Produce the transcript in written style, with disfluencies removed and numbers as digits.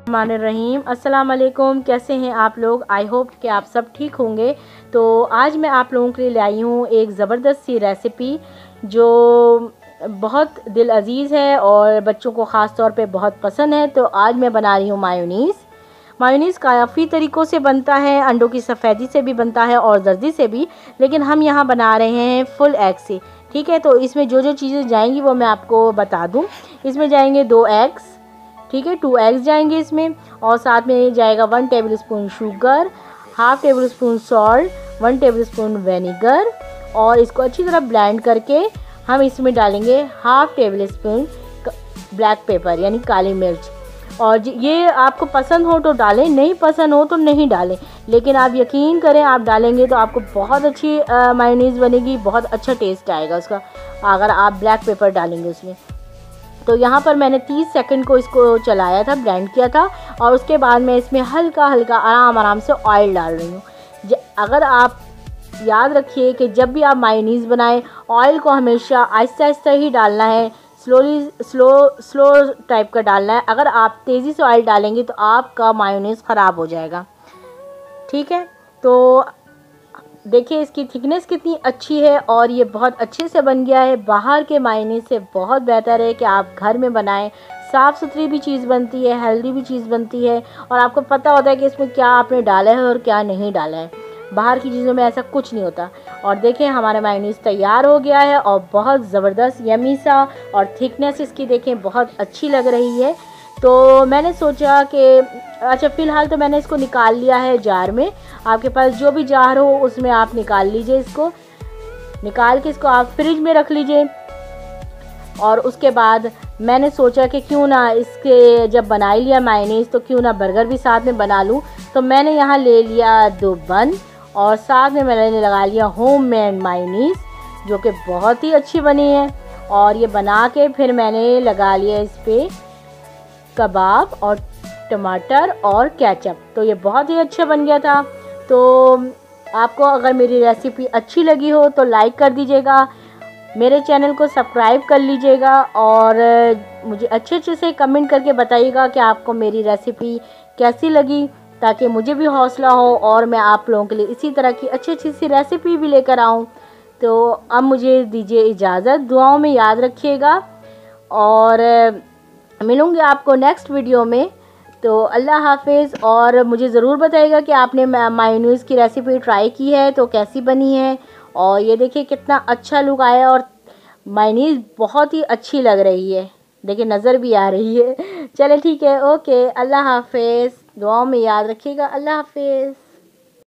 रहीम अस्सलाम वालेकुम। कैसे हैं आप लोग? आई होप कि आप सब ठीक होंगे। तो आज मैं आप लोगों के लिए लाई हूँ एक ज़बरदस्त सी रेसिपी जो बहुत दिल अज़ीज़ है और बच्चों को ख़ास तौर पे बहुत पसंद है। तो आज मैं बना रही हूँ मायोनीज़। मायोनीज़ काफ़ी तरीक़ों से बनता है, अंडों की सफ़ेदी से भी बनता है और जर्दी से भी, लेकिन हम यहाँ बना रहे हैं फुल एग से। ठीक है, तो इसमें जो जो चीज़ें जाएंगी वो मैं आपको बता दूँ। इसमें जाएंगे 2 एग्स, ठीक है, 2 एग्स जाएंगे इसमें, और साथ में जाएगा 1 tablespoon sugar, half tablespoon salt, 1 tablespoon vinegar, और इसको अच्छी तरह ब्लेंड करके हम इसमें डालेंगे half tablespoon black pepper यानी काली मिर्च। और ये आपको पसंद हो तो डालें, नहीं पसंद हो तो नहीं डालें, लेकिन आप यकीन करें आप डालेंगे तो आपको बहुत अच्छी मायोनीज़ बनेगी, बहुत अच्छा टेस्ट आएगा उसका अगर आप ब्लैक पेपर डालेंगे उसमें। तो यहाँ पर मैंने 30 सेकंड को इसको चलाया था, ब्लेंड किया था, और उसके बाद मैं इसमें हल्का हल्का आराम से ऑयल डाल रही हूँ। अगर आप याद रखिए कि जब भी आप मायोनीज़ बनाएं, ऑयल को हमेशा आहिस्ता आहिस्ता ही डालना है, स्लो टाइप का डालना है। अगर आप तेज़ी से ऑयल डालेंगे तो आपका मायोनीज़ ख़राब हो जाएगा। ठीक है, तो देखिए इसकी थिकनेस कितनी अच्छी है और ये बहुत अच्छे से बन गया है। बाहर के मायोनीज़ से बहुत बेहतर है कि आप घर में बनाएं। साफ़ सुथरी भी चीज़ बनती है, हेल्दी भी चीज़ बनती है, और आपको पता होता है कि इसमें क्या आपने डाला है और क्या नहीं डाला है। बाहर की चीज़ों में ऐसा कुछ नहीं होता। और देखें हमारा मायोनीज़ तैयार हो गया है और बहुत ज़बरदस्त यमी सा, और थिकनेस इसकी देखें बहुत अच्छी लग रही है। तो मैंने सोचा कि अच्छा, फ़िलहाल तो मैंने इसको निकाल लिया है जार में। आपके पास जो भी जार हो उसमें आप निकाल लीजिए, इसको निकाल के इसको आप फ्रिज में रख लीजिए। और उसके बाद मैंने सोचा कि क्यों ना इसके जब बना ही लिया मायोनीज़ तो क्यों ना बर्गर भी साथ में बना लूँ। तो मैंने यहाँ ले लिया 2 बन, और साथ में मैंने लगा लिया होममेड मायोनीज़ जो कि बहुत ही अच्छी बनी है। और ये बना के फिर मैंने लगा लिया इस पर कबाब और टमाटर और केचप। तो ये बहुत ही अच्छा बन गया था। तो आपको अगर मेरी रेसिपी अच्छी लगी हो तो लाइक कर दीजिएगा, मेरे चैनल को सब्सक्राइब कर लीजिएगा, और मुझे अच्छे से कमेंट करके बताइएगा कि आपको मेरी रेसिपी कैसी लगी, ताकि मुझे भी हौसला हो और मैं आप लोगों के लिए इसी तरह की अच्छी सी रेसिपी भी लेकर आऊँ। तो अब मुझे दीजिए इजाज़त, दुआओं में याद रखिएगा, और मिलूँगी आपको नेक्स्ट वीडियो में। तो अल्लाह हाफिज़। और मुझे ज़रूर बताइएगा कि आपने मायोनीज़ की रेसिपी ट्राई की है तो कैसी बनी है। और ये देखिए कितना अच्छा लुक आया, और मायोनीज़ बहुत ही अच्छी लग रही है, देखिए नज़र भी आ रही है। चले ठीक है, ओके, अल्लाह हाफिज़, दुआओं में याद रखिएगा, अल्लाह हाफिज़।